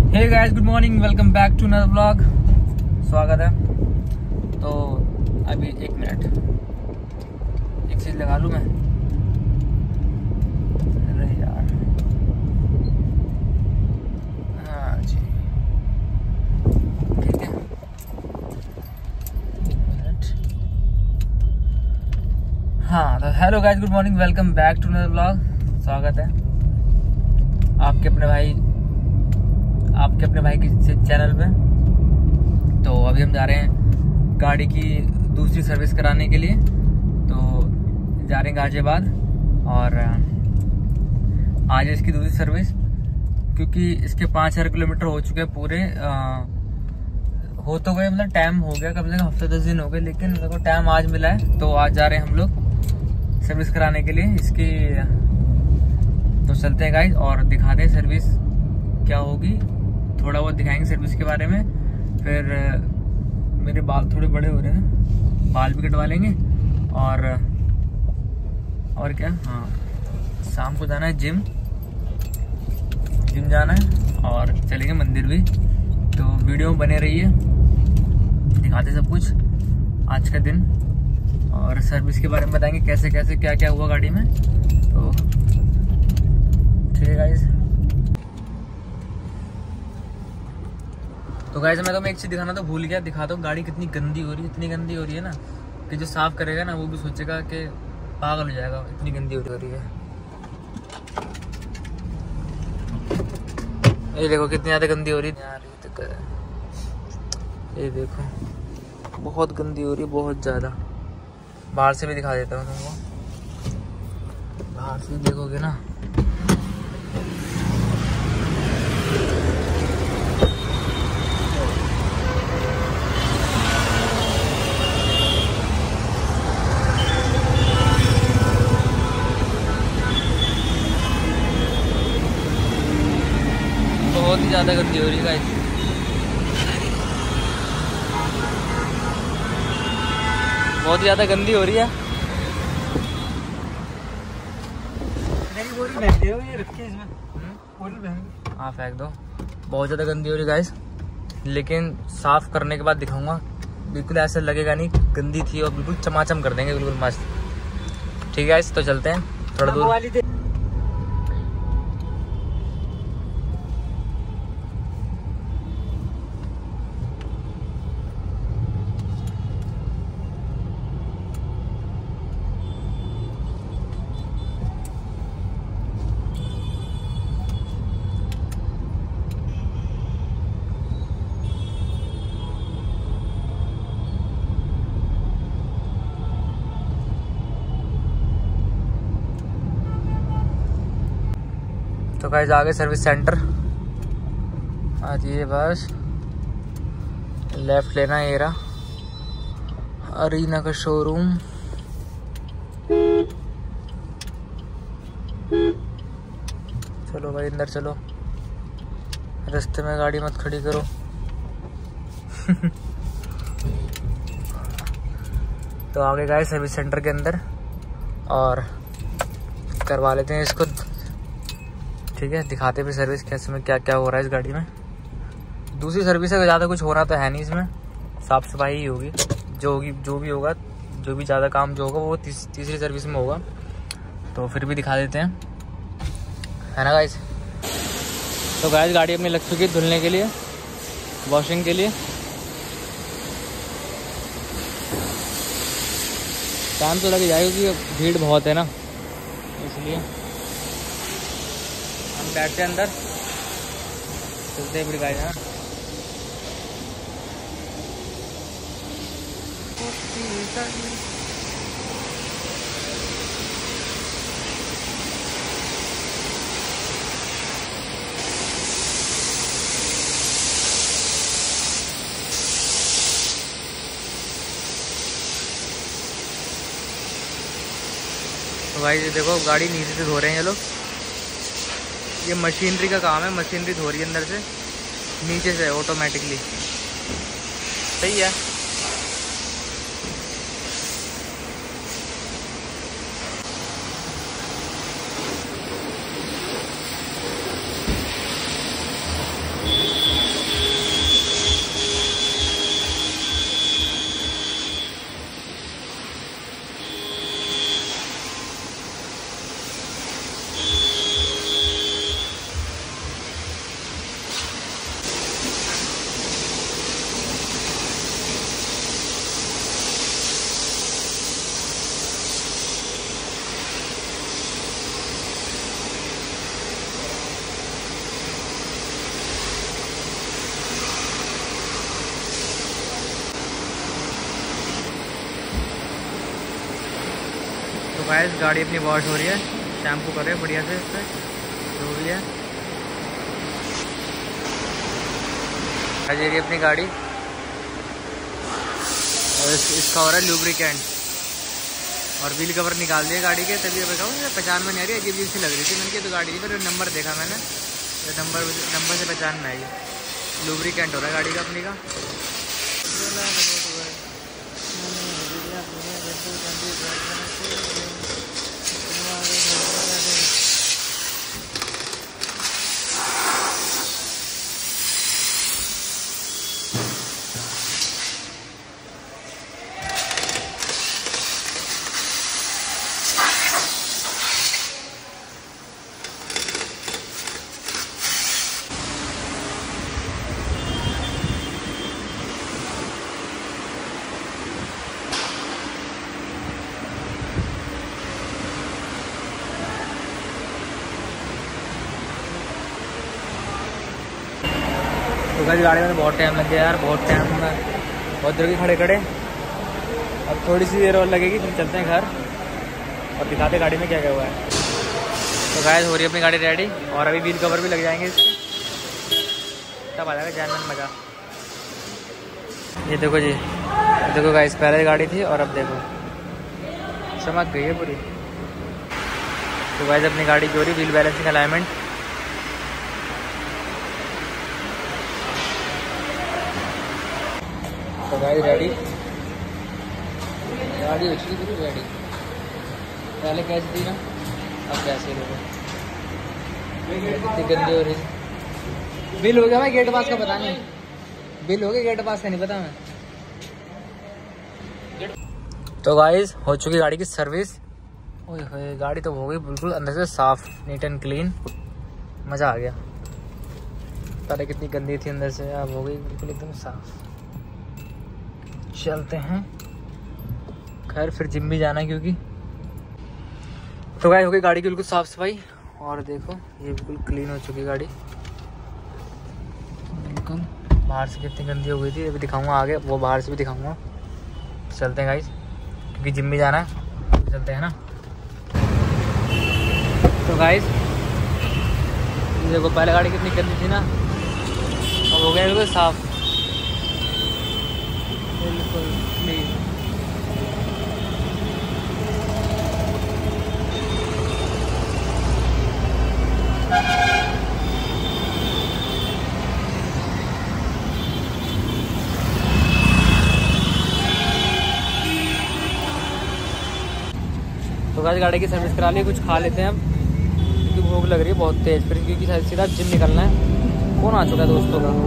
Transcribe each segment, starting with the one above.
Hey guys, good morning, welcome back to another vlog. स्वागत है। तो अभी 1 मिनट, एक चीज लगा लूं मैं। अरे यार, हाँ जी, ठीक है। 1 मिनट। हाँ तो hello guys, good morning, welcome back to another vlog. स्वागत है आपके अपने भाई के चैनल पे। तो अभी हम जा रहे हैं गाड़ी की दूसरी सर्विस कराने के लिए। तो जा रहे हैं गाजियाबाद, और आज इसकी दूसरी सर्विस, क्योंकि इसके 5,000 किलोमीटर हो चुके हैं पूरे। हो तो गए, मतलब टाइम हो गया, कम से कम हफ्ते 10 दिन हो गए, लेकिन मेरे को टाइम आज मिला है। तो आज जा रहे हैं हम लोग सर्विस कराने के लिए इसकी। तो चलते हैं गाइस और दिखाते हैं सर्विस क्या होगी। थोड़ा बहुत दिखाएंगे सर्विस के बारे में। फिर मेरे बाल थोड़े बड़े हो रहे हैं, बाल भी कटवा लेंगे। और क्या, हाँ, शाम को जाना है जिम जाना है, और चलेंगे मंदिर भी। तो वीडियो में बने रहिए, दिखाते सब कुछ आज का दिन, और सर्विस के बारे में बताएंगे कैसे कैसे क्या क्या हुआ गाड़ी में। तो ठीक है गाइस। तो गाइस, मैं एक चीज दिखाना तो भूल गया, दिखाता हूँ। गाड़ी कितनी गंदी हो रही है, इतनी गंदी हो रही है ना कि जो साफ करेगा ना वो भी सोचेगा कि पागल हो जाएगा, इतनी गंदी हो रही है। ये देखो कितनी ज्यादा गंदी हो रही है यार, ये देखो बहुत गंदी हो रही है, बहुत ज्यादा। बाहर से भी दिखा देता हूँ तुमको, बाहर से देखोगे ना। बहुत ही ज्यादा गंदी हो रही है गाइस, बहुत ही ज्यादा गंदी हो रही है। हाँ फेंक दो, बहुत ज्यादा गंदी हो रही है गाइस। लेकिन साफ करने के बाद दिखाऊंगा, बिल्कुल ऐसा लगेगा नहीं गंदी थी, और बिल्कुल चमाचम कर देंगे, बिल्कुल मस्त। ठीक है गाइस, तो चलते हैं थोड़ा दूर। तो गाइस आगे सर्विस सेंटर, आज ये बस लेफ्ट लेना, ये रहा अरीना का शोरूम। चलो भाई अंदर चलो, रास्ते में गाड़ी मत खड़ी करो। तो आगे गए सर्विस सेंटर के अंदर, और करवा लेते हैं इसको। ठीक है, दिखाते भी सर्विस कैसे में क्या क्या हो रहा है इस गाड़ी में। दूसरी सर्विस है, ज़्यादा कुछ हो रहा तो है नहीं इसमें, साफ सफाई ही होगी। जो भी होगा, जो भी ज़्यादा काम जो होगा वो तीसरी सर्विस में होगा। तो फिर भी दिखा देते हैं, है ना गाइस। तो गाइस गाड़ी अपनी लग चुकी है धुलने के लिए, वॉशिंग के लिए। टाइम तो लग जाएगा क्योंकि भीड़ बहुत है ना, इसलिए हम बैठते हैं अंदर, चलते हैं फिर गाइस। हाँ तो भाई ये देखो गाड़ी नीचे से धो रहे हैं ये लोग। ये मशीनरी का काम है, मशीनरी धो रही है अंदर से, नीचे से ऑटोमेटिकली। सही है। गाइस गाड़ी अपनी वॉश हो रही है, शैम्पू कर रहे हैं बढ़िया से इस पर जो भी है। ये रही अपनी गाड़ी और इसका हो रहा है लुब्रिकेंट और व्हील कवर निकाल दिया गाड़ी के। तभी बताऊँ पहचान में नहीं आ रही, अजीब अजीब सी लग रही थी मैंने की तो गाड़ी थी, फिर नंबर देखा मैंने तो नंबर से पहचान में आई। लुब्रिकेंट हो रहा है गाड़ी का अपनी का। तो गाड़ी में बहुत टाइम लग गया यार, बहुत देर के खड़े। अब थोड़ी सी देर और लगेगी, फिर चलते हैं घर और दिखाते गाड़ी में क्या क्या हुआ है। तो गाइस हो रही है अपनी गाड़ी रेडी और अभी व्हील कवर भी लग जाएंगे इसके, तब आ जाएगा जानवर मज़ा। ये देखो जी, ये देखो गाइस पहले गाड़ी थी और अब देखो चमक गई है पूरी। तो गाइस अपनी गाड़ी की हो रही व्हील बैलेंसिंग अलाइनमेंट। तो गाड़ी रेडी, गाड़ी हो चुकी पूरी रेडी। पहले कैसे थी ना, अब कैसे लोग कितनी गंदी हो रही। बिल हो गया भाई गेट पास का, पता नहीं बिल हो गया गेट पास का नहीं पता मैं। तो गाइस हो चुकी गाड़ी की सर्विस। ओए होए गाड़ी तो हो गई बिल्कुल अंदर से साफ, नीट एंड क्लीन, मज़ा आ गया। पहले कितनी गंदी थी अंदर से, अब हो गई बिल्कुल एकदम साफ। चलते हैं खैर, फिर जिम भी जाना है क्योंकि। तो गाइस हो गई गाड़ी की बिल्कुल साफ सफाई और देखो ये बिल्कुल क्लीन हो चुकी गाड़ी बिल्कुल। बाहर से कितनी गंदी हो गई थी, अभी दिखाऊंगा आगे, वो बाहर से भी दिखाऊंगा। चलते हैं गाइस क्योंकि जिम भी जाना है, चलते हैं ना। तो गाइस देखो पहले गाड़ी कितनी गंदी थी ना, अब हो गया बिल्कुल साफ, बिल्कुल क्लीन। तो गाइस गाड़ी की सर्विस करा ली, कुछ खा लेते हैं अब क्योंकि भूख लग रही है बहुत तेज, फिर क्योंकि सीधा जिम निकलना है। कौन आ चुका है दोस्तों का।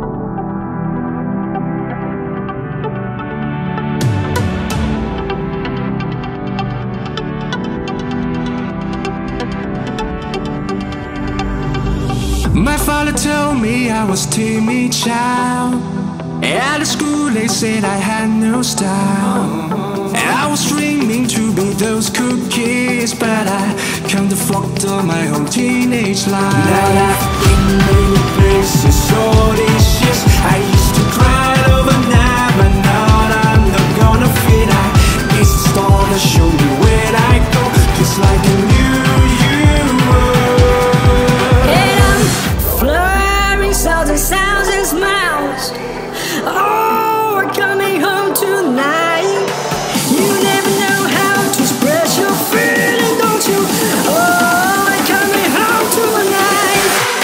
My father told me I was timid child. At school they said I had no style. And I was dreaming to be those cool kids, but I can't afford my whole teenage life. Now I've been many places, so delicious. I used to cry overnight, but now I'm not gonna fit. I is the star to show me where I go, just like a new you were. And I'm flurrying sounds and smiles. Oh, we're coming home tonight. You never know how to express your feeling, don't you? Oh, we're coming home tonight.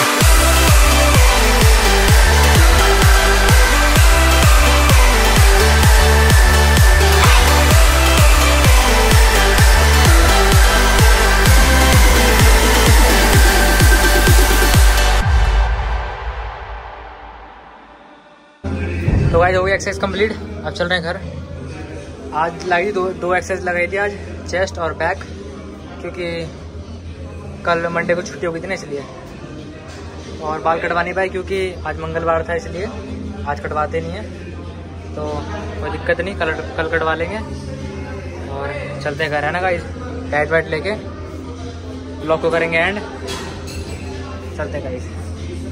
तो guys हो गई exercise complete, अब चल रहे हैं घर। आज लगी दो एक्सरसाइज लगाई थी आज, चेस्ट और बैक, क्योंकि कल मंडे को छुट्टी हो गई थी ना इसलिए। और बाल कटवा नहीं पाए क्योंकि आज मंगलवार था, इसलिए आज कटवाते नहीं हैं। तो कोई दिक्कत नहीं, कल कटवा लेंगे और चलते हैं घर, है ना गाइस। डाइट वाइट लेके ब्लॉग को करेंगे एंड चलते हैं गाइस।